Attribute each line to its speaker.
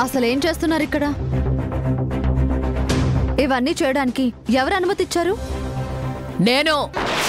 Speaker 1: అసలేం చేస్తున్నారు ఇక్కడ? ఇవన్నీ చేయడానికి ఎవరు అనుమతి ఇచ్చారు?
Speaker 2: నేను